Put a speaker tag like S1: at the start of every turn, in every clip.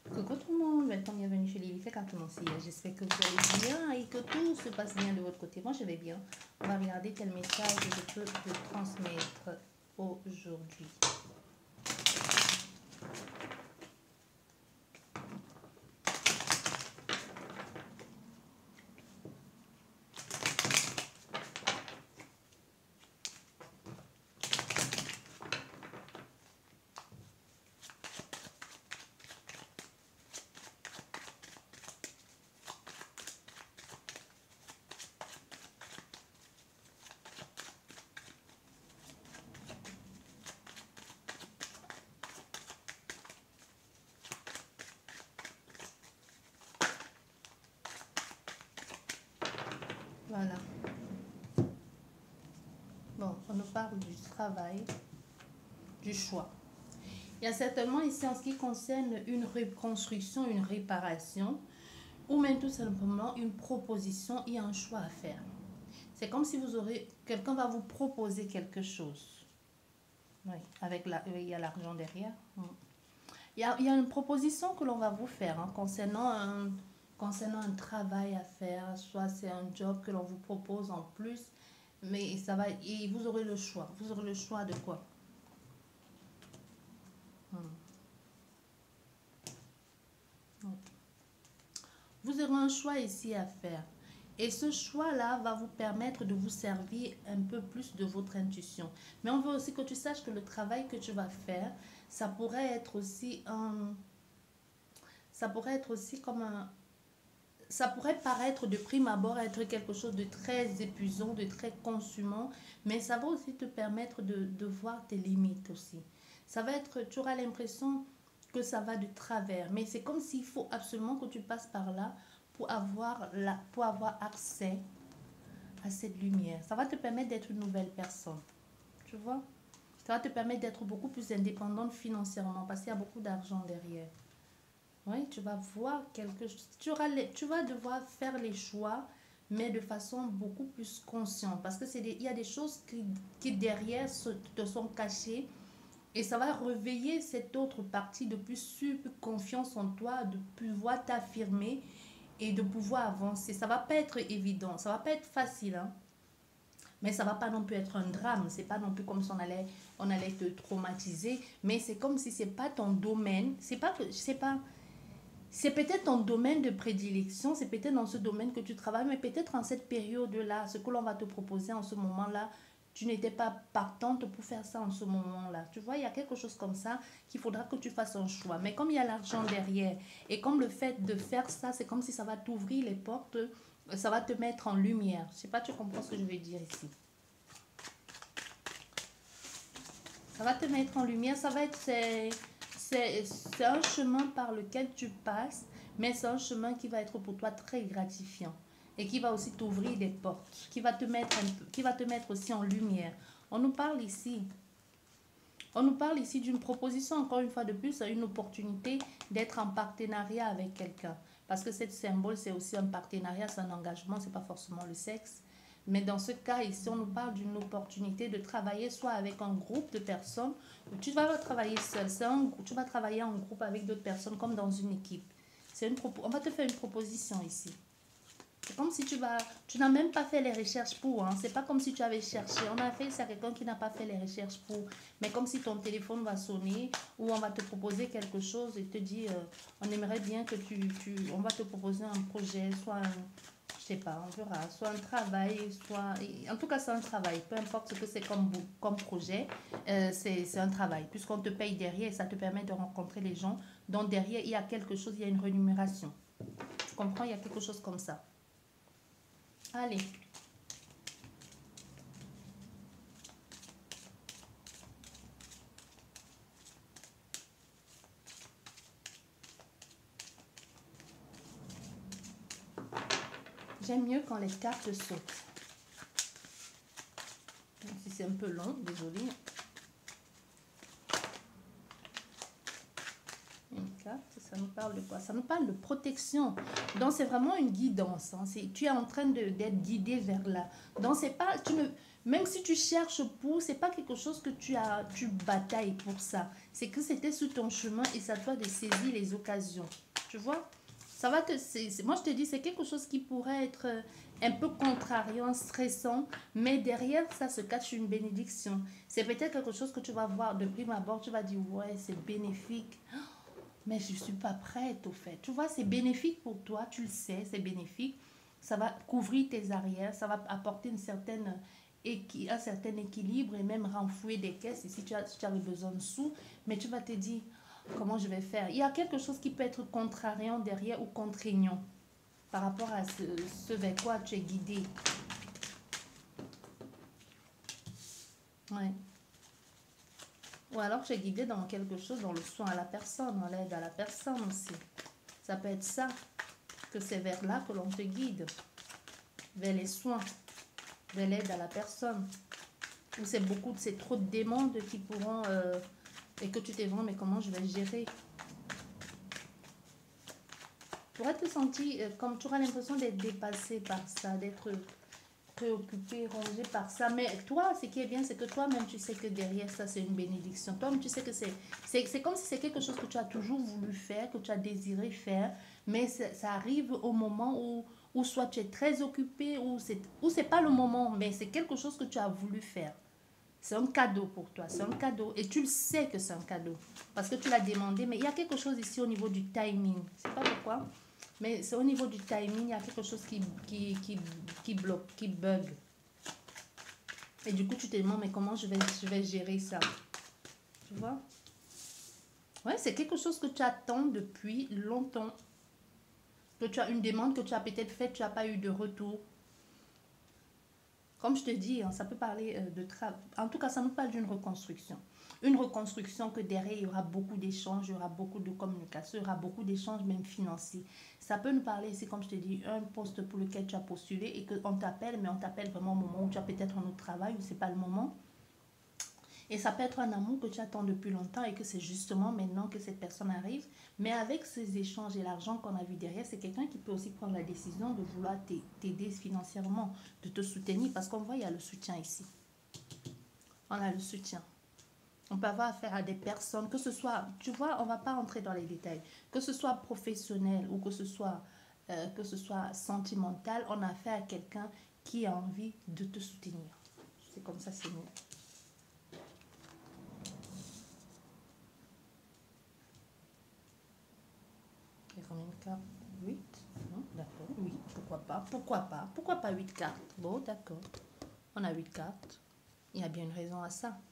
S1: Coucou tout le monde, welcome, bienvenue chez Lily Cartomancie. J'espère que vous allez bien et que tout se passe bien de votre côté. Moi je vais bien. On va regarder quel message je peux te transmettre aujourd'hui. Voilà. Bon, on nous parle du travail, du choix. Il y a certainement ici en ce qui concerne une reconstruction, une réparation, ou même tout simplement une proposition et un choix à faire. C'est comme si vous aurez, quelqu'un va vous proposer quelque chose. Oui, il y a l'argent derrière. Il y a une proposition que l'on va vous faire concernant un travail à faire, soit c'est un job que l'on vous propose en plus, mais ça va, et vous aurez le choix. Vous aurez le choix de quoi? Vous aurez un choix ici à faire. Et ce choix-là va vous permettre de vous servir un peu plus de votre intuition. Mais on veut aussi que tu saches que le travail que tu vas faire, ça pourrait être aussi comme un... Ça pourrait paraître de prime abord être quelque chose de très épuisant, de très consumant, mais ça va aussi te permettre de voir tes limites aussi. Ça va être, tu auras l'impression que ça va de travers, mais c'est comme s'il faut absolument que tu passes par là pour avoir accès à cette lumière. Ça va te permettre d'être une nouvelle personne, tu vois. Ça va te permettre d'être beaucoup plus indépendante financièrement parce qu'il y a beaucoup d'argent derrière. Oui, tu vas voir quelque chose. Tu vas devoir faire les choix, mais de façon beaucoup plus consciente. Parce que il y a des choses qui derrière te sont cachées. Et ça va réveiller cette autre partie de plus confiance en toi, de pouvoir t'affirmer et de pouvoir avancer. Ça va pas être évident, ça va pas être facile, hein. Mais ça va pas non plus être un drame. C'est pas non plus comme si on allait te traumatiser. Mais c'est comme si c'est pas ton domaine. C'est peut-être ton domaine de prédilection, c'est peut-être dans ce domaine que tu travailles, mais peut-être en cette période-là, ce que l'on va te proposer en ce moment-là, tu n'étais pas partante pour faire ça en ce moment-là. Tu vois, il y a quelque chose comme ça qu'il faudra que tu fasses un choix. Mais comme il y a l'argent derrière, et comme le fait de faire ça, c'est comme si ça va t'ouvrir les portes, ça va te mettre en lumière. Je sais pas, tu comprends ce que je veux dire ici. Ça va te mettre en lumière, ça va être... C'est un chemin par lequel tu passes, mais c'est un chemin qui va être pour toi très gratifiant et qui va aussi t'ouvrir des portes, qui va te mettre aussi en lumière. On nous parle ici d'une proposition, encore une fois de plus, une opportunité d'être en partenariat avec quelqu'un. Parce que cette symbole, c'est aussi un partenariat, c'est un engagement, c'est pas forcément le sexe. Mais dans ce cas ici, on nous parle d'une opportunité de travailler soit avec un groupe de personnes, ou tu vas travailler seul, tu vas travailler en groupe avec d'autres personnes comme dans une équipe. On va te faire une proposition ici. C'est comme si tu n'as même pas fait les recherches pour, hein. C'est pas comme si tu avais cherché. On a fait ça à quelqu'un qui n'a pas fait les recherches pour. Mais comme si ton téléphone va sonner ou on va te proposer quelque chose et te dire, on aimerait bien que on va te proposer un projet, soit je sais pas, on verra, soit un travail, en tout cas c'est un travail, peu importe ce que c'est comme projet, c'est un travail, puisqu'on te paye derrière et ça te permet de rencontrer les gens, donc derrière il y a quelque chose, il y a une rémunération. Tu comprends, il y a quelque chose comme ça. Allez. J'aime mieux quand les cartes sautent. Même si c'est un peu long, désolé. Une carte, ça nous parle de quoi? Ça nous parle de protection. Donc c'est vraiment une guidance, hein. Tu es en train d'être guidé vers là. Donc c'est pas, Même si tu cherches pour, c'est pas quelque chose que tu batailles pour ça. C'est que c'était sur ton chemin et ça toi de saisir les occasions. Tu vois? Ça va moi je te dis, c'est quelque chose qui pourrait être un peu contrariant, stressant, mais derrière ça se cache une bénédiction. C'est peut-être quelque chose que tu vas voir de prime abord, tu vas dire, ouais, c'est bénéfique, mais je ne suis pas prête au fait. Tu vois, c'est bénéfique pour toi, tu le sais, c'est bénéfique. Ça va couvrir tes arrières, ça va apporter un certain équilibre et même renflouer des caisses. Et si tu avais besoin de sous, mais tu vas te dire, comment je vais faire? Il y a quelque chose qui peut être contrariant derrière ou contraignant par rapport à ce vers quoi tu es guidé. Ouais. Ou alors tu es guidé dans quelque chose, dans le soin à la personne, dans l'aide à la personne aussi. Ça peut être ça, que c'est vers là que l'on te guide, vers les soins, vers l'aide à la personne. Ou c'est trop de demandes qui pourront, et que tu te demandes, mais comment je vais gérer? Tu pourrais te sentir comme tu auras l'impression d'être dépassé par ça, d'être préoccupé, rongé par ça. Mais toi, ce qui est bien, c'est que toi-même, tu sais que derrière ça, c'est une bénédiction. Toi-même, tu sais que c'est comme si c'est quelque chose que tu as toujours voulu faire, que tu as désiré faire, mais ça arrive au moment où soit tu es très occupé, ou c'est pas le moment, mais c'est quelque chose que tu as voulu faire. C'est un cadeau pour toi, c'est un cadeau. Et tu le sais que c'est un cadeau, parce que tu l'as demandé, mais il y a quelque chose ici au niveau du timing. Je sais pas pourquoi, mais c'est au niveau du timing, il y a quelque chose qui bloque, qui bug. Et du coup, tu te demandes, mais comment je vais gérer ça? Tu vois? Ouais, c'est quelque chose que tu attends depuis longtemps. Que tu as une demande que tu as peut-être faite, tu n'as pas eu de retour. Comme je te dis, hein, ça peut parler de travail. En tout cas, ça nous parle d'une reconstruction. Une reconstruction que derrière, il y aura beaucoup d'échanges, il y aura beaucoup de communication, il y aura beaucoup d'échanges même financiers. Ça peut nous parler ici, comme je te dis, un poste pour lequel tu as postulé et qu'on t'appelle, mais on t'appelle vraiment au moment où tu as peut-être un autre travail ou ce n'est pas le moment. Et ça peut être un amour que tu attends depuis longtemps et que c'est justement maintenant que cette personne arrive. Mais avec ces échanges et l'argent qu'on a vu derrière, c'est quelqu'un qui peut aussi prendre la décision de vouloir t'aider financièrement, de te soutenir. Parce qu'on voit, il y a le soutien ici. On a le soutien. On peut avoir affaire à des personnes, que ce soit, tu vois, on ne va pas entrer dans les détails, que ce soit professionnel ou que ce soit sentimental, on a affaire à quelqu'un qui a envie de te soutenir. C'est comme ça, c'est mieux. Il y a combien de cartes? 8? Non, d'accord, oui, pourquoi pas, pourquoi pas, pourquoi pas 8 cartes? Bon, d'accord, on a 8 cartes, il y a bien une raison à ça.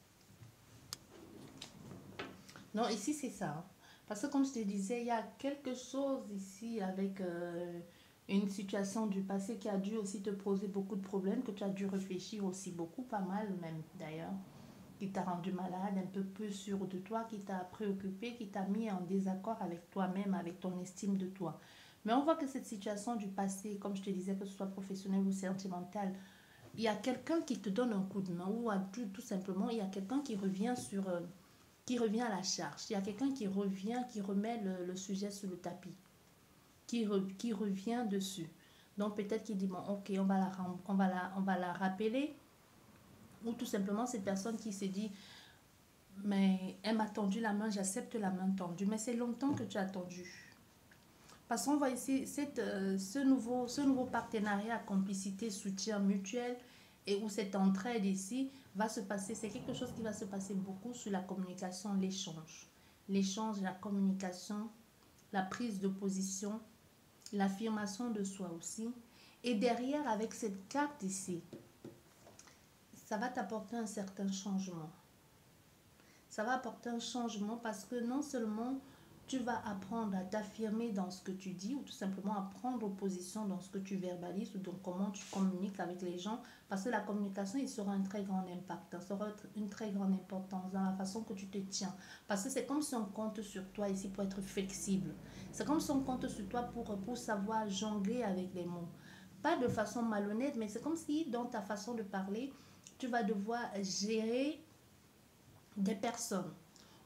S1: Non, ici c'est ça, hein. Parce que comme je te disais, il y a quelque chose ici avec une situation du passé qui a dû aussi te poser beaucoup de problèmes, que tu as dû réfléchir aussi beaucoup, pas mal même d'ailleurs, qui t'a rendu malade, un peu plus sûr de toi, qui t'a préoccupé, qui t'a mis en désaccord avec toi-même, avec ton estime de toi. Mais on voit que cette situation du passé, comme je te disais, que ce soit professionnel ou sentimental, il y a quelqu'un qui te donne un coup de main ou tout simplement, il y a quelqu'un qui revient à la charge. Il y a quelqu'un qui revient, qui remet le sujet sur le tapis, qui revient dessus. Donc peut-être qu'il dit, bon, ok, on va la rappeler. Ou tout simplement cette personne qui s'est dit, mais elle m'a tendu la main, j'accepte la main tendue. Mais c'est longtemps que tu as attendu. Parce qu'on voit ici ce nouveau partenariat, complicité, soutien mutuel et où cette entraide ici va se passer. C'est quelque chose qui va se passer beaucoup sur la communication, l'échange. L'échange, la communication, la prise de position, l'affirmation de soi aussi. Et derrière, avec cette carte ici, ça va t'apporter un certain changement. Ça va apporter un changement parce que non seulement tu vas apprendre à t'affirmer dans ce que tu dis ou tout simplement à prendre position dans ce que tu verbalises ou dans comment tu communiques avec les gens, parce que la communication, il sera un très grand impact, ça aura une très grande importance dans la façon que tu te tiens, parce que c'est comme si on compte sur toi ici pour être flexible, c'est comme si on compte sur toi pour savoir jongler avec les mots, pas de façon malhonnête, mais c'est comme si dans ta façon de parler, tu vas devoir gérer des personnes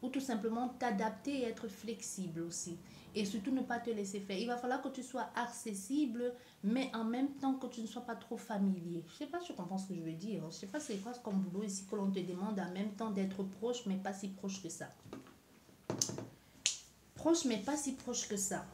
S1: ou tout simplement t'adapter et être flexible aussi. Et surtout ne pas te laisser faire. Il va falloir que tu sois accessible, mais en même temps que tu ne sois pas trop familier. Je sais pas si tu comprends ce que je veux dire. Je sais pas c'est quoi comme boulot ici que l'on te demande en même temps d'être proche, mais pas si proche que ça. Proche, mais pas si proche que ça.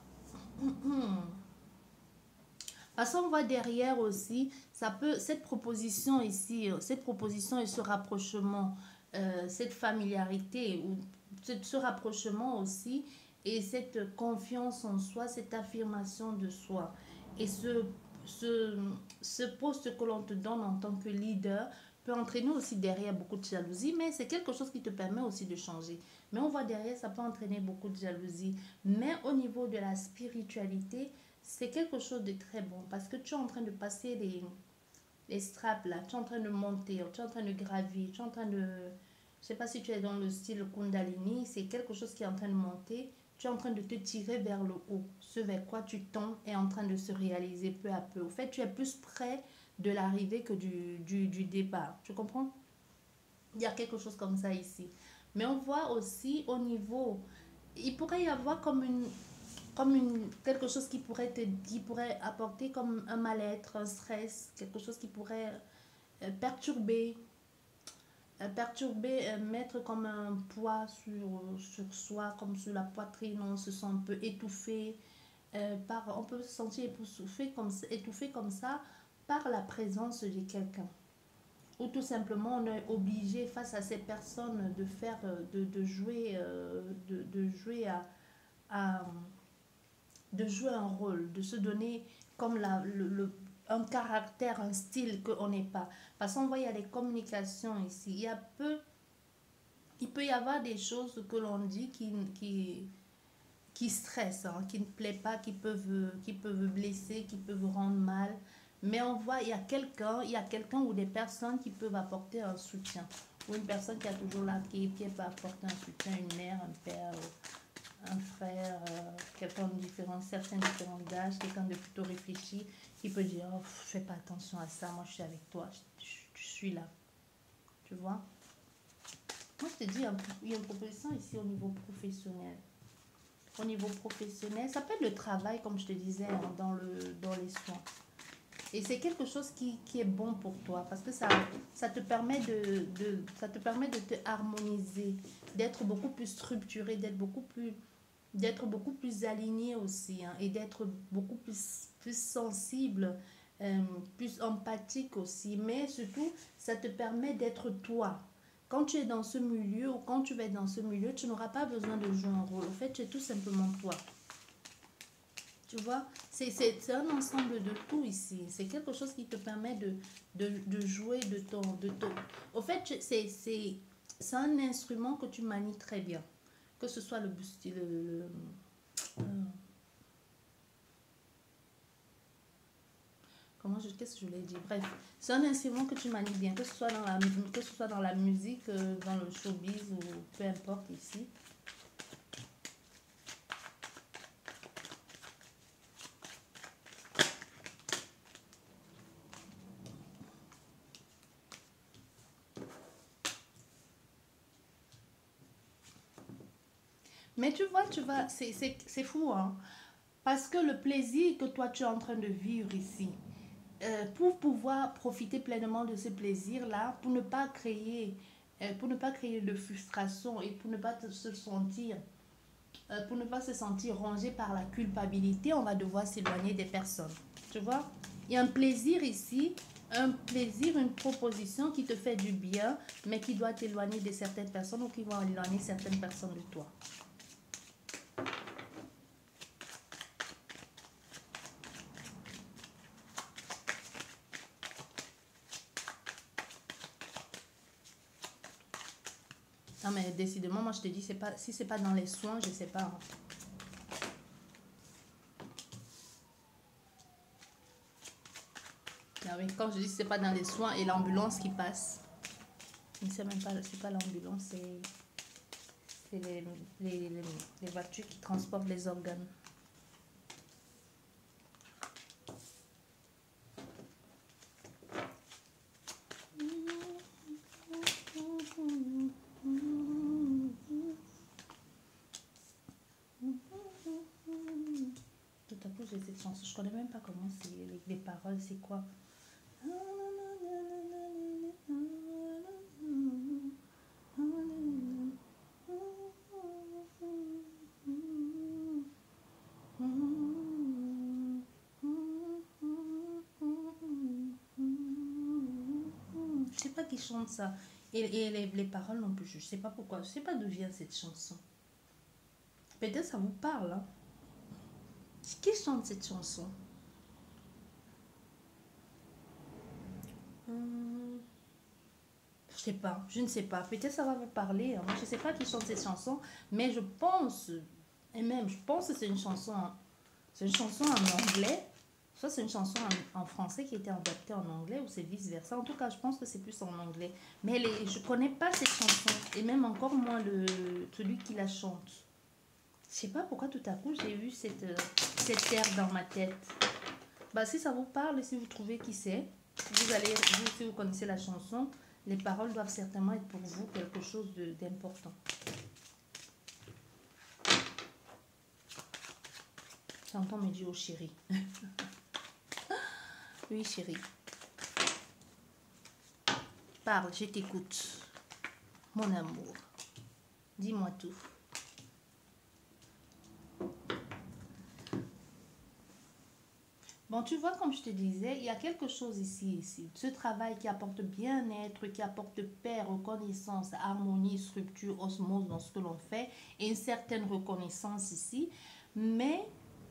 S1: Parce qu'on voit derrière aussi, ça peut, cette proposition ici, cette proposition et ce rapprochement, cette familiarité, ou ce rapprochement aussi, et cette confiance en soi, cette affirmation de soi, et ce, ce poste que l'on te donne en tant que leader peut entraîner aussi derrière beaucoup de jalousie, mais c'est quelque chose qui te permet aussi de changer. Mais on voit derrière, ça peut entraîner beaucoup de jalousie. Mais au niveau de la spiritualité, c'est quelque chose de très bon parce que tu es en train de passer les straps là, tu es en train de monter, tu es en train de gravir, tu es en train de... Je sais pas si tu es dans le style Kundalini, c'est quelque chose qui est en train de monter, tu es en train de te tirer vers le haut. Ce vers quoi tu tends est en train de se réaliser peu à peu. Au fait, tu es plus près de l'arrivée que du départ. Tu comprends? Il y a quelque chose comme ça ici. Mais on voit aussi au niveau... Il pourrait y avoir quelque chose qui pourrait apporter comme un mal-être, un stress, quelque chose qui pourrait perturber, mettre comme un poids sur soi, comme sur la poitrine, on se sent un peu étouffé, on peut se sentir étouffé comme ça par la présence de quelqu'un. Ou tout simplement, on est obligé face à ces personnes de faire, de jouer, de jouer à de jouer un rôle, de se donner comme un caractère, un style qu'on n'est pas. Parce qu'on voit, il y a des communications ici. Il peut y avoir des choses que l'on dit qui stressent, hein, qui ne plaisent pas, qui peuvent blesser, qui peuvent rendre mal. Mais on voit, il y a quelqu'un ou des personnes qui peuvent apporter un soutien. Ou une personne qui a toujours là, qui peut apporter un soutien, une mère, un père, un frère, quelqu'un de différent, certains différents d'âge, quelqu'un de plutôt réfléchi, qui peut dire, oh, fais pas attention à ça, moi je suis avec toi, je suis là. Tu vois? Moi je te dis, il y a une proposition ici au niveau professionnel. Au niveau professionnel, ça peut être le travail, comme je te disais, hein, dans les soins. Et c'est quelque chose qui est bon pour toi parce que ça te permet ça te permet de te harmoniser, d'être beaucoup plus structuré, d'être beaucoup plus aligné aussi, hein, et d'être beaucoup plus sensible, plus empathique aussi. Mais surtout, ça te permet d'être toi. Quand tu es dans ce milieu ou quand tu vas être dans ce milieu, tu n'auras pas besoin de jouer un rôle. En fait, tu es tout simplement toi. Tu vois, c'est un ensemble de tout ici. C'est quelque chose qui te permet de jouer de ton... Au fait, c'est un instrument que tu manies très bien. Que ce soit euh, qu'est-ce que je voulais dire? Bref, c'est un instrument que tu manies bien, que ce soit dans la musique, dans le showbiz ou peu importe ici. Mais tu vois, c'est fou, hein? Parce que le plaisir que toi tu es en train de vivre ici, pour pouvoir profiter pleinement de ce plaisir-là, pour ne pas créer de frustration et pour ne pas se sentir rongé par la culpabilité, on va devoir s'éloigner des personnes. Tu vois? Il y a un plaisir ici, une proposition qui te fait du bien, mais qui doit t'éloigner de certaines personnes ou qui vont éloigner certaines personnes de toi. Non, mais décidément, moi je te dis, si c'est pas dans les soins, je sais pas, hein. Ah oui, quand je dis c'est pas dans les soins et l'ambulance qui passe, c'est même pas, c'est pas l'ambulance, c'est les voitures qui transportent les organes. j'ai cette chanson. Je connais même pas comment c'est les paroles, c'est quoi. Je sais pas qui chante ça. Et les paroles non plus, je sais pas pourquoi. Je sais pas d'où vient cette chanson. Peut-être ça vous parle. Hein. Qui chante cette chanson? Je sais pas, je ne sais pas. Peut-être ça va vous parler. Hein. Je sais pas qui chante cette chanson, mais je pense, et même je pense que c'est une chanson en anglais. Soit c'est une chanson en français qui a été adaptée en anglais ou c'est vice-versa. En tout cas, je pense que c'est plus en anglais. Mais je connais pas cette chanson. Et même encore moins celui qui la chante. Je sais pas pourquoi tout à coup j'ai eu cette air dans ma tête. Bah, si ça vous parle et si vous trouvez qui c'est, si vous connaissez la chanson, les paroles doivent certainement être pour vous quelque chose d'important. J'entends me dire oh chérie. Oui chérie. Parle, je t'écoute. Mon amour. Dis-moi tout. Bon, tu vois, comme je te disais, il y a quelque chose ici. Ce travail qui apporte bien-être, qui apporte paix, reconnaissance, harmonie, structure, osmose dans ce que l'on fait, et une certaine reconnaissance ici. Mais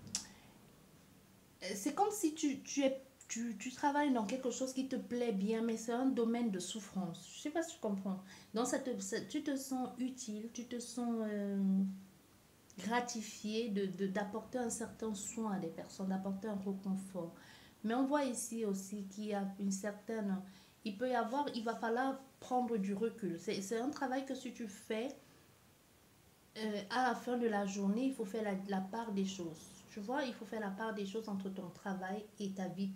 S1: c'est comme si tu travailles dans quelque chose qui te plaît bien, mais c'est un domaine de souffrance. Je ne sais pas si tu comprends. Donc, tu te sens utile, tu te sens gratifié d'apporter un certain soin à des personnes, d'apporter un réconfort. Mais on voit ici aussi qu'il y a une certaine... il va falloir prendre du recul. C'est un travail que si tu fais, à la fin de la journée, il faut faire la part des choses. Tu vois, il faut faire la part des choses entre ton travail et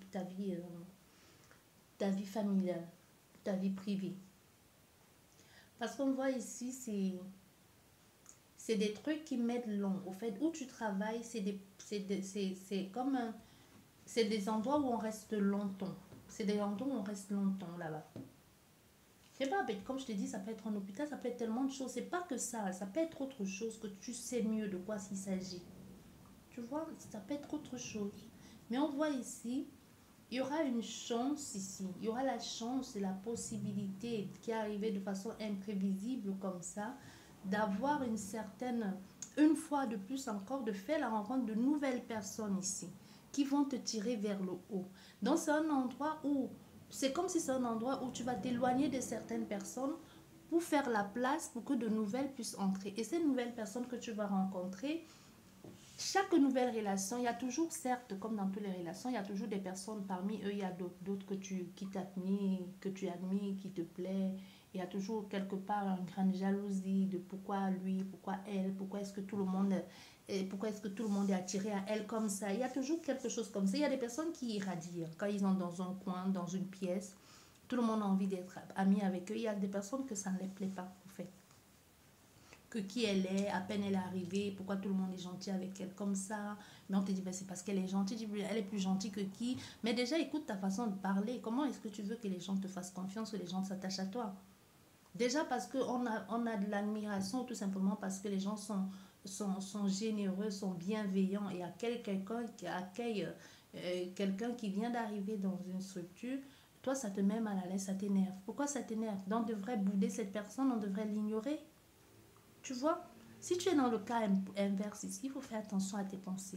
S1: ta vie familiale, ta vie privée. Parce qu'on voit ici, c'est des trucs qui mettent long. Au fait, où tu travailles, c'est comme c'est des endroits où on reste longtemps. C'est des endroits où on reste longtemps là-bas. Je sais pas, comme je te dis, ça peut être un hôpital, ça peut être tellement de choses. C'est pas que ça peut être autre chose que tu sais mieux de quoi il s'agit. Tu vois, ça peut être autre chose. Mais on voit ici, il y aura une chance ici. Il y aura la chance et la possibilité qui est arrivée de façon imprévisible comme ça, d'avoir une fois de plus encore, de faire la rencontre de nouvelles personnes ici qui vont te tirer vers le haut. Donc c'est un endroit où, c'est comme si c'est un endroit où tu vas t'éloigner de certaines personnes pour faire la place pour que de nouvelles puissent entrer. Et ces nouvelles personnes que tu vas rencontrer, chaque nouvelle relation, il y a toujours, certes, comme dans toutes les relations, il y a toujours des personnes parmi eux, il y a d'autres qui t'admirent, que tu admires, qui te plaît. Il y a toujours quelque part une grande jalousie de pourquoi lui, pourquoi elle, pourquoi est-ce que tout le monde est attiré à elle comme ça. Il y a toujours quelque chose comme ça. Il y a des personnes qui irradient quand ils sont dans un coin, dans une pièce. Tout le monde a envie d'être ami avec eux. Il y a des personnes que ça ne les plaît pas, en fait. Que qui elle est, à peine elle est arrivée, pourquoi tout le monde est gentil avec elle comme ça. Mais on te dit, ben, c'est parce qu'elle est gentille, elle est plus gentille que qui. Mais déjà, écoute ta façon de parler. Comment est-ce que tu veux que les gens te fassent confiance, que les gens s'attachent à toi? Déjà parce qu'on on a de l'admiration, tout simplement parce que les gens sont généreux, sont bienveillants et accueillent quelqu'un qui vient d'arriver dans une structure. Toi, ça te met mal à l'aise, ça t'énerve. Pourquoi ça t'énerve? Donc, on devrait bouder cette personne, on devrait l'ignorer. Tu vois, si tu es dans le cas inverse ici, il faut faire attention à tes pensées.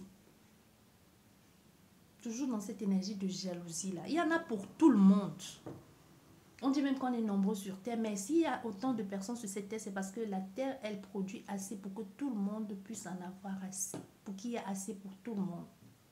S1: Toujours dans cette énergie de jalousie-là. Il y en a pour tout le monde. On dit même qu'on est nombreux sur Terre, mais s'il y a autant de personnes sur cette Terre, c'est parce que la Terre, elle produit assez pour que tout le monde puisse en avoir assez. Pour qu'il y ait assez pour tout le monde.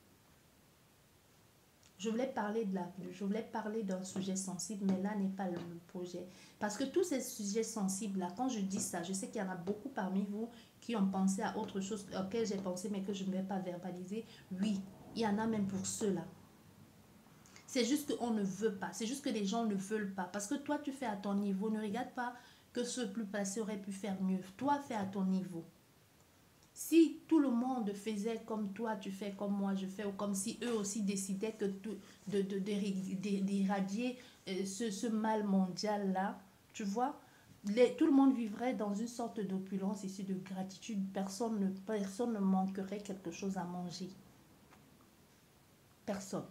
S1: Je voulais parler d'un sujet sensible, mais là n'est pas le projet. Parce que tous ces sujets sensibles-là, quand je dis ça, je sais qu'il y en a beaucoup parmi vous qui ont pensé à autre chose auquel j'ai pensé, mais que je ne vais pas verbaliser. Oui, il y en a même pour ceux-là. C'est juste qu'on ne veut pas. C'est juste que les gens ne veulent pas. Parce que toi, tu fais à ton niveau. Ne regarde pas que ce plus passé aurait pu faire mieux. Toi, fais à ton niveau. Si tout le monde faisait comme toi, tu fais comme moi, je fais, ou comme si eux aussi décidaient que d'éradier ce mal mondial-là, tu vois, tout le monde vivrait dans une sorte d'opulence ici, de gratitude. Personne ne manquerait quelque chose à manger. Personne.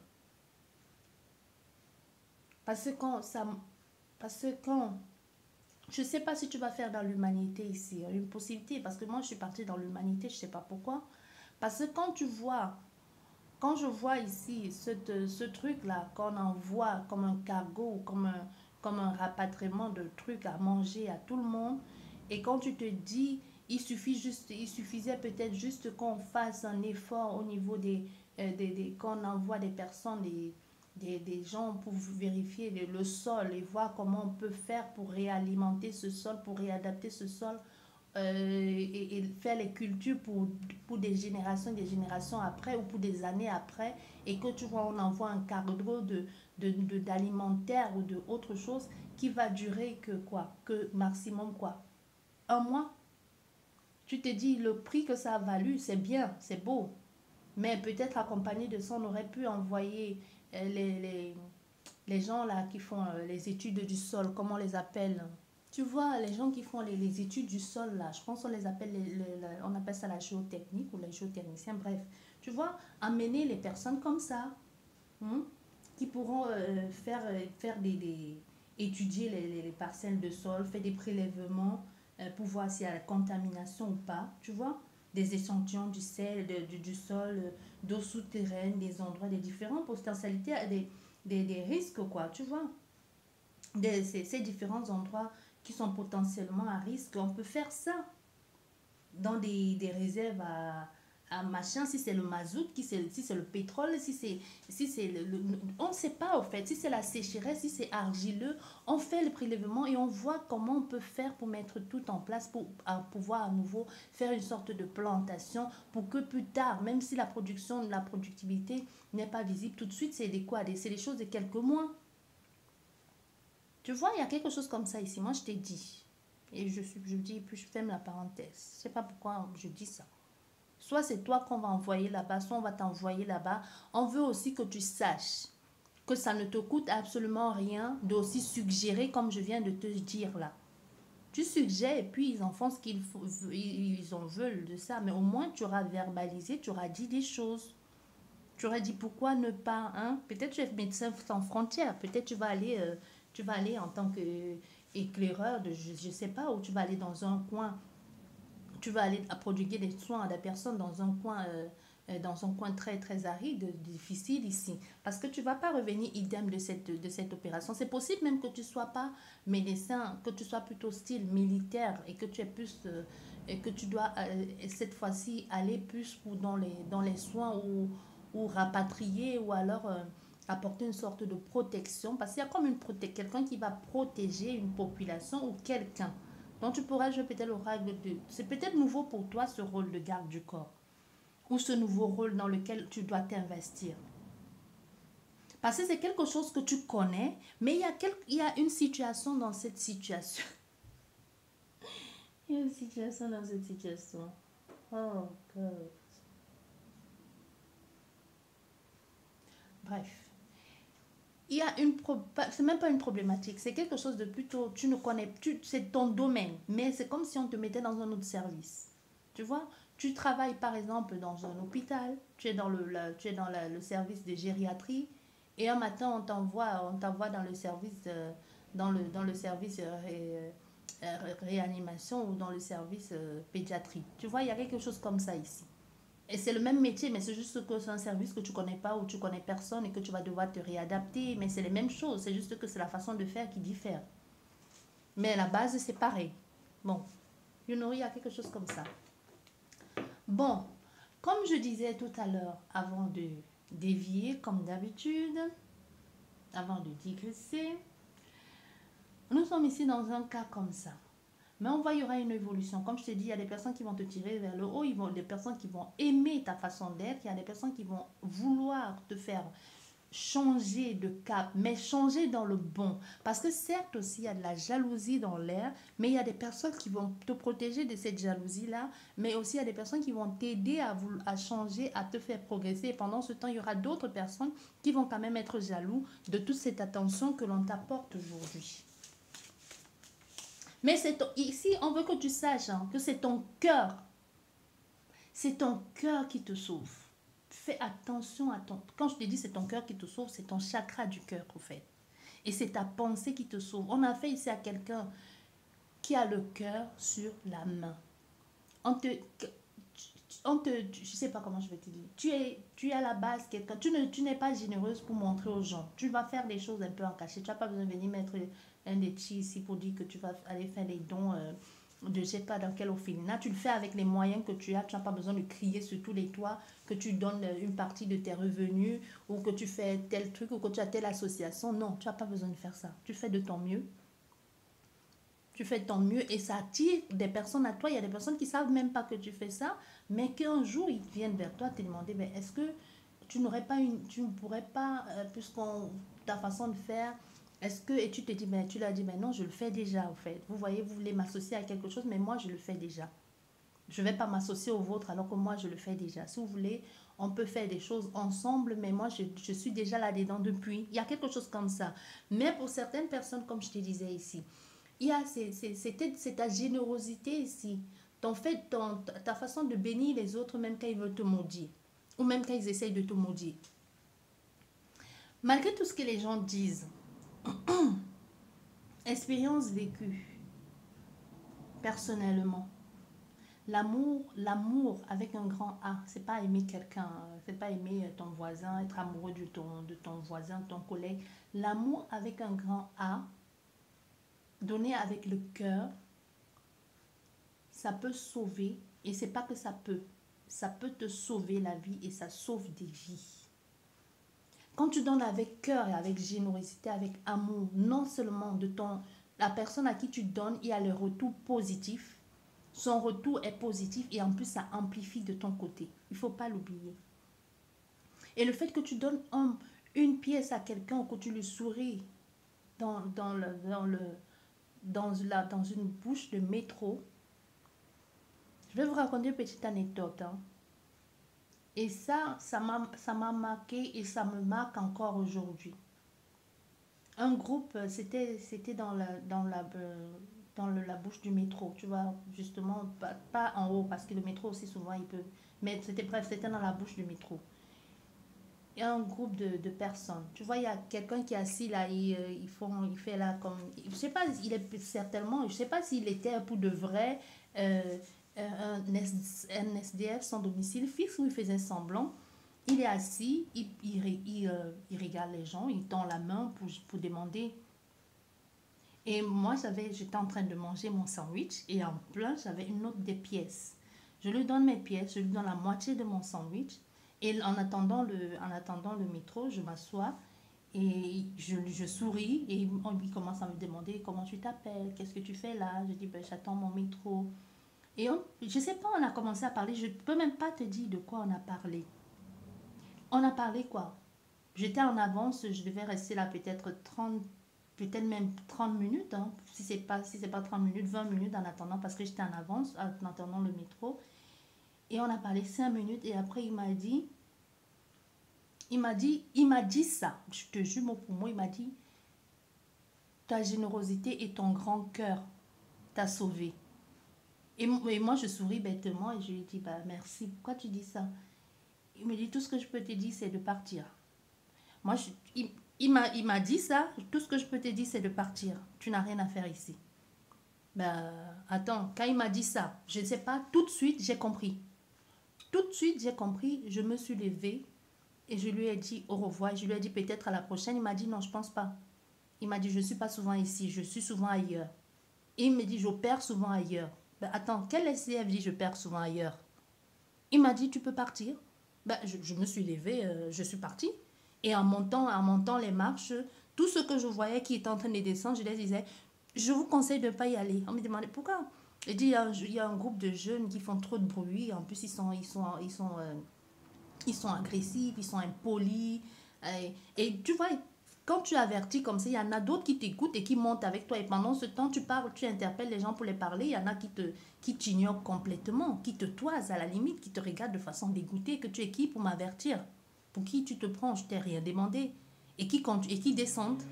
S1: Parce que quand je ne sais pas si tu vas faire dans l'humanité ici, il y a une possibilité, parce que moi je suis partie dans l'humanité, je ne sais pas pourquoi. Parce que quand je vois ici ce truc-là, qu'on envoie comme un cargo, comme un rapatriement de trucs à manger à tout le monde, et quand tu te dis, il suffisait peut-être juste qu'on fasse un effort au niveau qu'on envoie des personnes, des gens pour vérifier le sol et voir comment on peut faire pour réalimenter ce sol, pour réadapter ce sol et faire les cultures pour des générations après ou pour des années après, et que tu vois, on envoie un cargo d'alimentaire ou de autre chose qui va durer que quoi, que maximum quoi, un mois. Tu te dis, le prix que ça a valu, c'est bien, c'est beau, mais peut-être accompagné de ça, on aurait pu envoyer les gens là qui font les études du sol, comment on les appelle. Tu vois, les gens qui font les études du sol, là, je pense qu'on les appelle, on appelle ça la géotechnique ou les géotechniciens, bref. Tu vois, amener les personnes comme ça, hein, qui pourront étudier les parcelles de sol, faire des prélèvements pour voir s'il y a la contamination ou pas, tu vois, des échantillons du sel, du sol, d'eau souterraine, des endroits, des différentes potentialités, des risques, quoi, tu vois ces différents endroits qui sont potentiellement à risque, on peut faire ça dans des réserves à machin, si c'est le mazout, si c'est le pétrole, si c'est on ne sait pas en fait, si c'est la sécheresse, si c'est argileux, on fait le prélèvement et on voit comment on peut faire pour mettre tout en place pour pouvoir à nouveau faire une sorte de plantation pour que plus tard, même si la productivité n'est pas visible tout de suite, c'est des quoi, c'est des choses de quelques mois. Tu vois, il y a quelque chose comme ça ici. Moi, je t'ai dit. Et je dis, puis je ferme la parenthèse. Je ne sais pas pourquoi je dis ça. Soit c'est toi qu'on va envoyer là-bas, soit on va t'envoyer là-bas. On veut aussi que tu saches que ça ne te coûte absolument rien d'aussi suggérer comme je viens de te dire là. Tu suggères et puis ils en font ce ils en veulent de ça. Mais au moins, tu auras verbalisé, tu auras dit des choses. Tu aurais dit pourquoi ne pas, hein? Peut-être tu es médecin sans frontières, peut-être tu vas aller en tant qu'éclaireur de je sais pas, ou tu vas aller dans un coin, tu vas aller à prodiguer des soins à des personnes dans un coin très très aride, difficile ici, parce que tu vas pas revenir idem de cette opération. C'est possible même que tu sois pas médecin, que tu sois plutôt style militaire et que tu es plus et que tu dois cette fois-ci aller plus pour dans les soins ou rapatrier ou alors apporter une sorte de protection, parce qu'il y a comme quelqu'un qui va protéger une population ou quelqu'un. Donc tu pourras jouer peut-être le rôle de... C'est peut-être nouveau pour toi ce rôle de garde du corps ou ce nouveau rôle dans lequel tu dois t'investir. Parce que c'est quelque chose que tu connais, mais il y a une situation dans cette situation. Il y a une situation dans cette situation. Oh, God. Bref. Il y a c'est même pas une problématique, c'est quelque chose de plutôt, tu ne connais, c'est ton domaine, mais c'est comme si on te mettait dans un autre service. Tu vois, tu travailles par exemple dans un hôpital, tu es tu es dans le service de gériatrie, et un matin on t'envoie dans le service, dans le service réanimation ou dans le service pédiatrie. Tu vois, il y a quelque chose comme ça ici. Et c'est le même métier, mais c'est juste que c'est un service que tu connais pas ou tu connais personne et que tu vas devoir te réadapter. Mais c'est les mêmes choses, c'est juste que c'est la façon de faire qui diffère. Mais à la base, c'est pareil. Bon, you know, il y a quelque chose comme ça. Bon, comme je disais tout à l'heure, avant de dévier, comme d'habitude, avant de digresser, nous sommes ici dans un cas comme ça. Mais on voit, il y aura une évolution. Comme je t'ai dit, il y a des personnes qui vont te tirer vers le haut, des personnes qui vont aimer ta façon d'être, il y a des personnes qui vont vouloir te faire changer de cap, mais changer dans le bon. Parce que certes aussi, il y a de la jalousie dans l'air, mais il y a des personnes qui vont te protéger de cette jalousie-là, mais aussi il y a des personnes qui vont t'aider à changer, à te faire progresser. Et pendant ce temps, il y aura d'autres personnes qui vont quand même être jaloux de toute cette attention que l'on t'apporte aujourd'hui. Mais ici, on veut que tu saches que c'est ton cœur. C'est ton cœur qui te sauve. Fais attention à ton... Quand je te dis c'est ton cœur qui te sauve, c'est ton chakra du cœur en fait. Et c'est ta pensée qui te sauve. On a fait ici à quelqu'un qui a le cœur sur la main. Je sais pas comment je vais te dire. Tu es à la base quelqu'un. Tu n'es pas généreuse pour montrer aux gens. Tu vas faire des choses un peu en cachet. Tu n'as pas besoin de venir mettre un des chi ici pour dire que tu vas aller faire des dons de je sais pas dans quel orphelinat. Tu le fais avec les moyens que tu as. Tu n'as pas besoin de crier sur tous les toits que tu donnes une partie de tes revenus ou que tu fais tel truc ou que tu as telle association. Non, tu n'as pas besoin de faire ça. Tu fais de ton mieux. Tu fais de ton mieux et ça attire des personnes à toi. Il y a des personnes qui ne savent même pas que tu fais ça, mais qu'un jour ils viennent vers toi te demander ben, est-ce que tu ne pourrais pas, puisqu'on ta façon de faire, est-ce que, et tu te dis, ben, tu l'as dit, ben non, je le fais déjà en fait. Vous voyez, vous voulez m'associer à quelque chose, mais moi je le fais déjà. Je ne vais pas m'associer au vôtre alors que moi je le fais déjà. Si vous voulez, on peut faire des choses ensemble, mais moi je suis déjà là-dedans depuis. Il y a quelque chose comme ça. Mais pour certaines personnes, comme je te disais ici, il y a c'est ta générosité ici. Ton fait, ta façon de bénir les autres, même quand ils veulent te maudire. Ou même quand ils essayent de te maudire. Malgré tout ce que les gens disent, expérience vécue, personnellement, l'amour avec un grand A, c'est pas aimer quelqu'un, c'est pas aimer ton voisin, être amoureux de ton voisin, de ton collègue. L'amour avec un grand A, donné avec le cœur, ça peut sauver, et c'est pas que ça peut te sauver la vie et ça sauve des vies. Quand tu donnes avec cœur et avec générosité, avec amour, non seulement la personne à qui tu donnes, il y a le retour positif, son retour est positif et en plus ça amplifie de ton côté. Il ne faut pas l'oublier. Et le fait que tu donnes une pièce à quelqu'un ou que tu lui souris dans une bouche de métro, je vais vous raconter une petite anecdote. Et ça m'a marqué et ça me marque encore aujourd'hui. Un groupe, c'était dans la bouche du métro, tu vois, justement, pas en haut, parce que le métro aussi souvent il peut. Mais c'était dans la bouche du métro. Il y a un groupe de personnes. Tu vois, il y a quelqu'un qui est assis là, il fait là comme. Je sais pas, il est certainement, je sais pas s'il était pour de vrai. Un SDF sans domicile fixe où il faisait semblant. Il est assis, il regarde les gens, il tend la main pour demander. Et moi, j'étais en train de manger mon sandwich et en plein, j'avais une autre des pièces. Je lui donne mes pièces, je lui donne la moitié de mon sandwich et en attendant le métro, je m'assois et je souris et il commence à me demander comment tu t'appelles, qu'est-ce que tu fais là. Je dis, ben, j'attends mon métro. Et je sais pas, on a commencé à parler, je ne peux même pas te dire de quoi on a parlé. On a parlé quoi? J'étais en avance, je devais rester là peut-être même 30 minutes, si c'est pas 30 minutes, 20 minutes en attendant, parce que j'étais en avance, en attendant le métro. Et on a parlé 5 minutes et après il m'a dit ça, je te jure mot pour mot, il m'a dit, ta générosité et ton grand cœur t'a sauvé. Et moi, je souris bêtement et je lui dis, bah, merci, pourquoi tu dis ça? Il me dit, tout ce que je peux te dire, c'est de partir. Moi, il m'a dit ça, tout ce que je peux te dire, c'est de partir. Tu n'as rien à faire ici. Ben, attends, quand il m'a dit ça, je ne sais pas, tout de suite, j'ai compris. Tout de suite, j'ai compris, je me suis levée et je lui ai dit au revoir. Je lui ai dit peut-être à la prochaine. Il m'a dit, non, je ne pense pas. Il m'a dit, je ne suis pas souvent ici, je suis souvent ailleurs. Et il me dit, j'opère souvent ailleurs. Ben, attends, quel SCF dit je perds souvent ailleurs? Il m'a dit, tu peux partir. Ben, je me suis levée, je suis partie. Et en montant les marches, tout ce que je voyais qui était en train de descendre, je les disais, je vous conseille de ne pas y aller. On me demandait pourquoi. J'ai dit, il y a un groupe de jeunes qui font trop de bruit. En plus, ils sont agressifs, ils sont impolis. Et tu vois, quand tu avertis comme ça, il y en a d'autres qui t'écoutent et qui montent avec toi. Et pendant ce temps, tu parles, tu interpelles les gens pour les parler. Il y en a qui t'ignorent complètement, qui te toisent à la limite, qui te regardent de façon dégoûtée. Que tu es qui pour m'avertir? Pour qui tu te prends? Je t'ai rien demandé. Et qui descendent.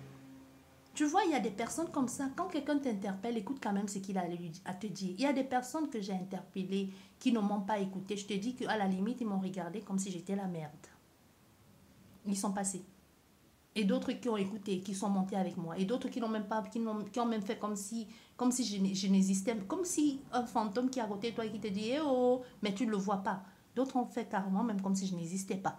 S1: Tu vois, il y a des personnes comme ça. Quand quelqu'un t'interpelle, écoute quand même ce qu'il a à te dire. Il y a des personnes que j'ai interpellées qui ne m'ont pas écouté. Je te dis qu'à la limite, ils m'ont regardé comme si j'étais la merde. Ils sont passés. Et d'autres qui ont écouté, qui sont montés avec moi. Et d'autres qui n'ont même pas, qui ont même fait comme si je n'existais. Comme si un fantôme qui est à côté de toi et qui te dit eh oh, mais tu ne le vois pas. D'autres ont fait carrément même comme si je n'existais pas.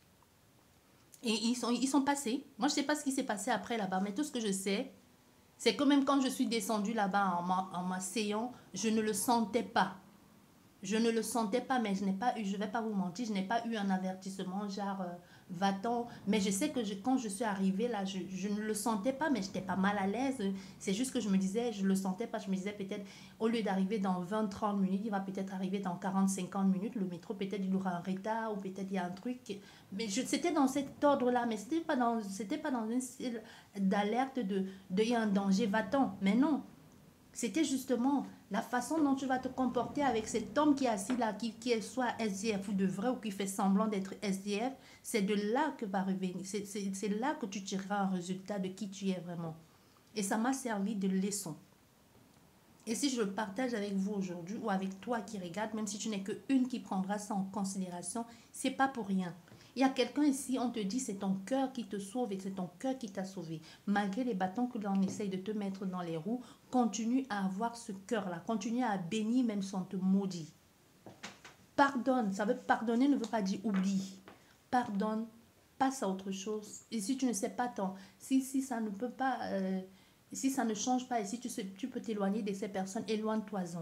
S1: Et ils sont passés. Moi, je ne sais pas ce qui s'est passé après là-bas, mais tout ce que je sais, c'est que même quand je suis descendue là-bas en m'asseyant, je ne le sentais pas. Je ne le sentais pas, mais je n'ai pas eu, je ne vais pas vous mentir, je n'ai pas eu un avertissement genre va-t'en. Mais je sais que quand je suis arrivée là, je ne le sentais pas, mais j'étais pas mal à l'aise. C'est juste que je me disais, je le sentais pas, je me disais peut-être au lieu d'arriver dans 20-30 minutes, il va peut-être arriver dans 40-50 minutes. Le métro, peut-être il aura un retard ou peut-être il y a un truc. Mais c'était dans cet ordre-là, mais c'était pas dans une style d'alerte de il y a un danger, va-t'en. Mais non. C'était justement la façon dont tu vas te comporter avec cet homme qui est assis là, qui est soit SDF ou de vrai, ou qui fait semblant d'être SDF. C'est de là que va revenir. C'est là que tu tireras un résultat de qui tu es vraiment. Et ça m'a servi de leçon. Et si je le partage avec vous aujourd'hui, ou avec toi qui regarde, même si tu n'es qu'une qui prendra ça en considération, c'est pas pour rien. Il y a quelqu'un ici, on te dit c'est ton cœur qui te sauve et c'est ton cœur qui t'a sauvé. Malgré les bâtons que l'on essaye de te mettre dans les roues, continue à avoir ce cœur-là. Continue à bénir même si on te maudit. Pardonne. Pardonner ne veut pas dire oublie. Pardonne. Passe à autre chose. Et si tu ne sais pas tant, si ça ne peut pas, si ça ne change pas et si tu peux t'éloigner de ces personnes, éloigne-toi-en.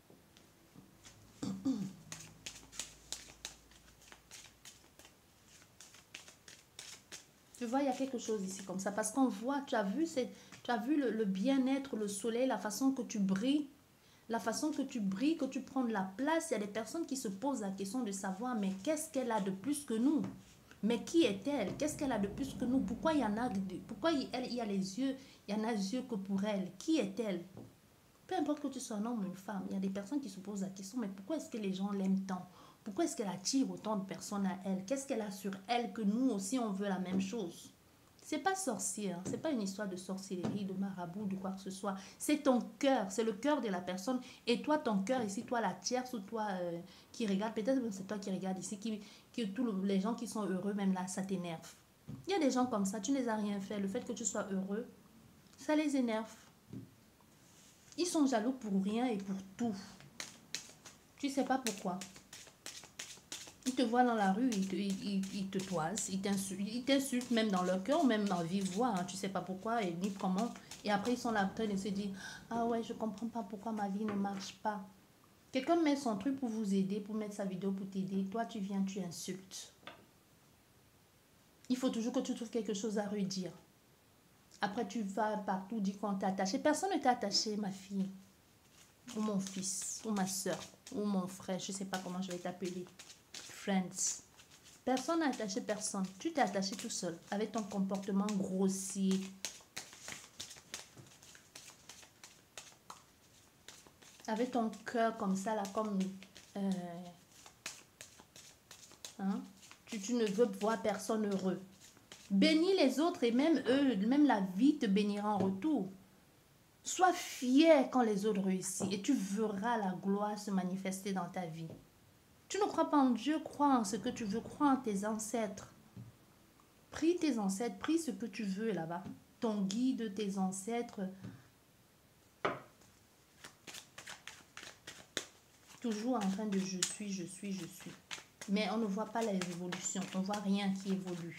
S1: Tu vois, il y a quelque chose ici comme ça. Parce qu'on voit, tu as vu le bien-être, le soleil, la façon que tu brilles. La façon que tu brilles, que tu prends de la place. Il y a des personnes qui se posent la question de savoir, mais qu'est-ce qu'elle a de plus que nous? Mais qui est-elle? Qu'est-ce qu'elle a de plus que nous? Pourquoi il y en a, pourquoi il y a les yeux, il y en a les yeux que pour elle? Qui est-elle? Peu importe que tu sois un homme ou une femme, il y a des personnes qui se posent la question, mais pourquoi est-ce que les gens l'aiment tant? Pourquoi est-ce qu'elle attire autant de personnes à elle? Qu'est-ce qu'elle a sur elle que nous aussi on veut la même chose? C'est pas sorcier, hein? C'est pas une histoire de sorcellerie, de marabout, de quoi que ce soit. C'est ton cœur, c'est le cœur de la personne. Et toi, ton cœur ici, toi la tierce ou toi qui regarde, peut-être c'est toi qui regarde ici, tous les gens qui sont heureux, même là, ça t'énerve. Il y a des gens comme ça, tu ne les as rien fait. Le fait que tu sois heureux, ça les énerve. Ils sont jaloux pour rien et pour tout. Tu sais pas pourquoi. Ils te voient dans la rue, ils te toisent, ils t'insultent même dans leur cœur, même en vive voix, hein, tu sais pas pourquoi et ni comment. Et après, ils sont là en train de se dire, ah ouais, je comprends pas pourquoi ma vie ne marche pas. Quelqu'un met son truc pour vous aider, pour mettre sa vidéo pour t'aider. Toi, tu viens, tu insultes. Il faut toujours que tu trouves quelque chose à redire. Après, tu vas partout, dis qu'on t'a attaché. Personne ne t'a attaché, ma fille. Ou mon fils, ou ma soeur, ou mon frère, je sais pas comment je vais t'appeler. Friends. Personne n'a attaché personne. Tu t'es attaché tout seul avec ton comportement grossier. Avec ton cœur comme ça, là, comme... hein? Tu ne veux voir personne heureux. Bénis les autres et même eux, même la vie te bénira en retour. Sois fier quand les autres réussissent et tu verras la gloire se manifester dans ta vie. Tu ne crois pas en Dieu, crois en ce que tu veux, crois en tes ancêtres. Prie tes ancêtres, prie ce que tu veux là-bas. Ton guide, tes ancêtres. Toujours en train de je suis, je suis, je suis. Mais on ne voit pas les évolutions, on ne voit rien qui évolue.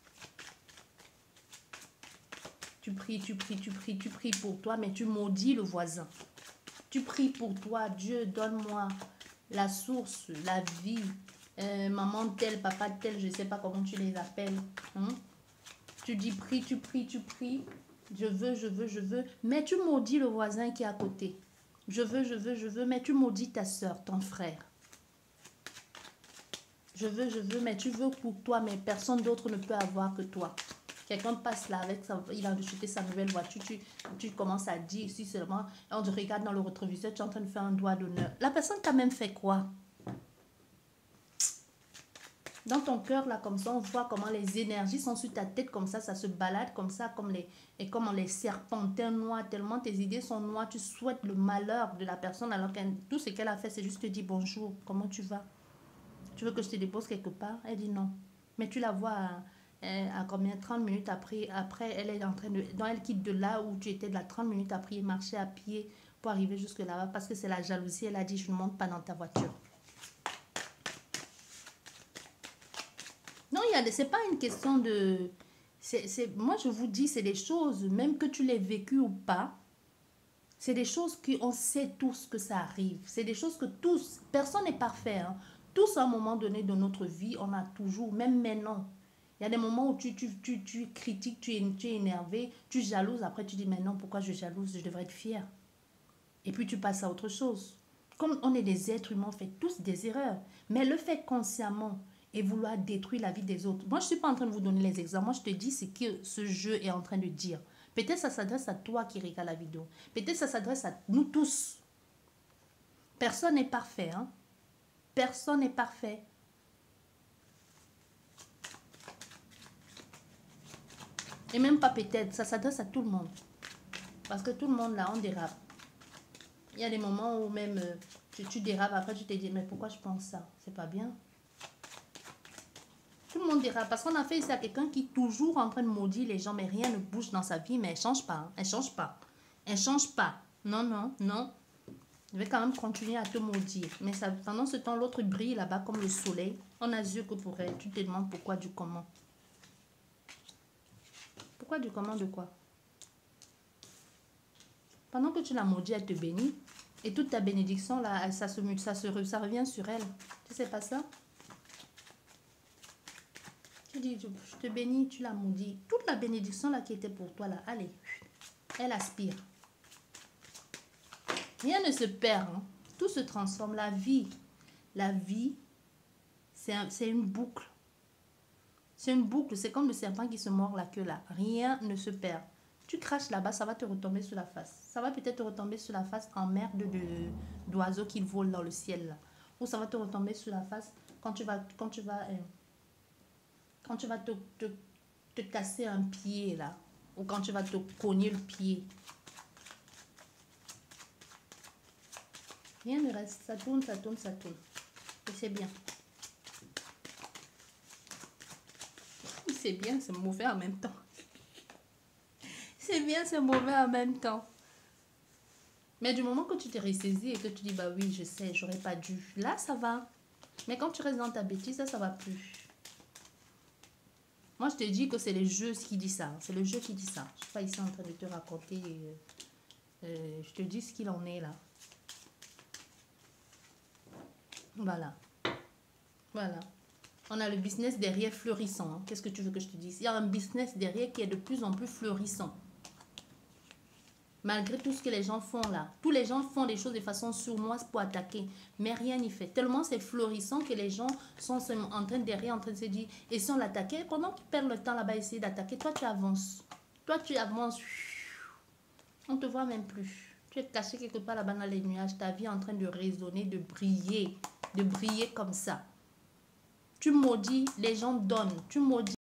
S1: Tu pries, tu pries, tu pries, tu pries pour toi, mais tu maudis le voisin. Tu pries pour toi, Dieu, donne-moi la source, la vie, maman tel, papa tel, je ne sais pas comment tu les appelles. Hein? Tu dis prie, tu pries, tu pries. Je veux, je veux, je veux. Mais tu maudis le voisin qui est à côté. Je veux, je veux, je veux. Mais tu maudis ta soeur, ton frère. je veux, mais tu veux pour toi, mais personne d'autre ne peut avoir que toi. Quelqu'un passe là avec il a acheté sa nouvelle voiture, tu commences à dire si seulement, on te regarde dans le rétroviseur, tu es en train de faire un doigt d'honneur. La personne t'a même fait quoi? Dans ton cœur, là, comme ça, on voit comment les énergies sont sur ta tête, comme ça se balade, comme ça, comme les serpentins noirs, tellement tes idées sont noires, tu souhaites le malheur de la personne, alors que tout ce qu'elle a fait, c'est juste te dire bonjour, comment tu vas? Tu veux que je te dépose quelque part? Elle dit non. Mais tu la vois à combien? 30 minutes après, elle est en train de... Donc, elle quitte de là où tu étais, de là, 30 minutes après, marcher à pied pour arriver jusque là-bas, parce que c'est la jalousie. Elle a dit, je ne monte pas dans ta voiture. Non, c'est pas une question de... moi, je vous dis, c'est des choses, même que tu l'aies vécu ou pas, c'est des choses qu'on sait tous que ça arrive. C'est des choses que tous, personne n'est parfait. Hein. Tous, à un moment donné de notre vie, on a toujours, même maintenant, il y a des moments où tu critiques, tu es énervé, tu jalouses, après tu dis, mais non, pourquoi je jalouse, je devrais être fière. Et puis tu passes à autre chose. Comme on est des êtres humains, on fait tous des erreurs. Mais le fait consciemment et vouloir détruire la vie des autres. Moi, je ne suis pas en train de vous donner les exemples. Moi, je te dis ce que ce jeu est en train de dire. Peut-être ça s'adresse à toi qui regarde la vidéo. Peut-être ça s'adresse à nous tous. Personne n'est parfait. Hein? Personne n'est parfait. Et même pas peut-être. Ça s'adresse à tout le monde. Parce que tout le monde, là, on dérape. Il y a des moments où même tu dérapes. Après, tu te dis, mais pourquoi je pense ça? C'est pas bien. Tout le monde dérape. Parce qu'on a fait ça à quelqu'un qui est toujours en train de maudire les gens, mais rien ne bouge dans sa vie, mais elle ne change pas. Hein. Elle ne change pas. Elle ne change pas. Non, non, non. Je vais quand même continuer à te maudire. Mais ça, pendant ce temps, l'autre brille là-bas comme le soleil. On n'a yeux que pour elle. Tu te demandes pourquoi, du comment. Pourquoi, du comment, de quoi? Pendant que tu la maudis, elle te bénit. Et toute ta bénédiction, là, ça revient sur elle. Tu sais pas ça? Tu dis, je te bénis, tu la maudis. Toute la bénédiction là qui était pour toi, là, allez, elle aspire. Rien ne se perd. Hein. Tout se transforme. La vie, c'est une boucle. C'est une boucle. C'est comme le serpent qui se mord la queue là. Rien ne se perd. Tu craches là-bas, ça va te retomber sur la face. Ça va peut-être te retomber sur la face en merde d'oiseaux qui volent dans le ciel là. Ou ça va te retomber sur la face quand tu vas te casser un pied là. Ou quand tu vas te cogner le pied. Rien ne reste. Ça tourne, ça tourne, ça tourne. Et c'est bien. C'est bien, c'est mauvais en même temps. C'est bien, c'est mauvais en même temps. Mais du moment que tu t'es ressaisi et que tu dis, bah oui, je sais, j'aurais pas dû. Là, ça va. Mais quand tu restes dans ta bêtise, ça va plus. Moi, je te dis que c'est le jeu qui dit ça. C'est le jeu qui dit ça. Je ne suis pas ici en train de te raconter. Je te dis ce qu'il en est là. Voilà. Voilà. On a le business derrière fleurissant. Hein. Qu'est-ce que tu veux que je te dise? Il y a un business derrière qui est de plus en plus fleurissant. Malgré tout ce que les gens font là. Tous les gens font des choses de façon sournoise pour attaquer. Mais rien n'y fait. Tellement c'est florissant que les gens sont en train derrière, en train de se dire, et si on l'attaquait, pendant qu'ils perdent le temps là-bas, essayer d'attaquer, toi tu avances. Toi tu avances. On ne te voit même plus. Tu es caché quelque part là-bas dans les nuages. Ta vie est en train de résonner, de briller comme ça. Tu maudis, les gens donnent. Tu maudis.